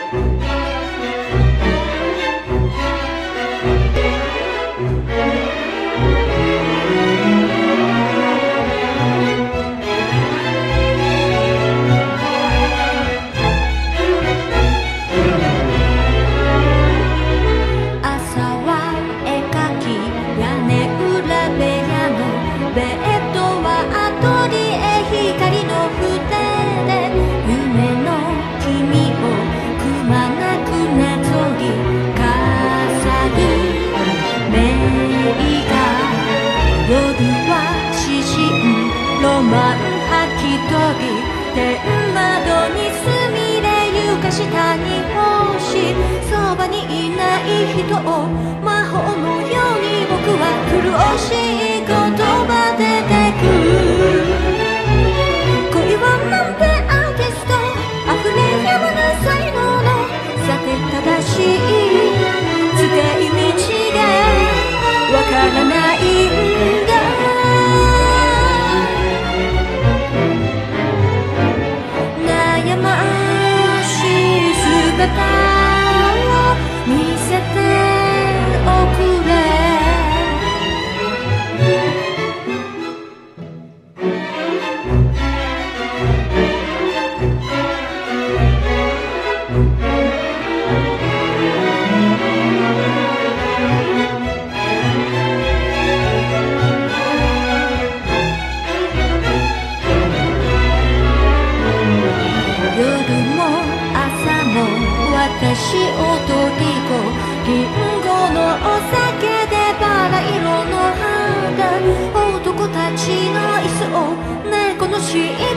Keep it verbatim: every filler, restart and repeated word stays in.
ロマン吐き飛び天窓にすみれ床下に星そばにいない人を魔法のように僕は苦しい言葉出てく恋はなんてアーティスト溢れやまぬ才能のさて正しい使い道がわからないんだ姿を見せておくれ私をとりこリンゴのお酒でバラ色の肌男たちの椅子を猫の尻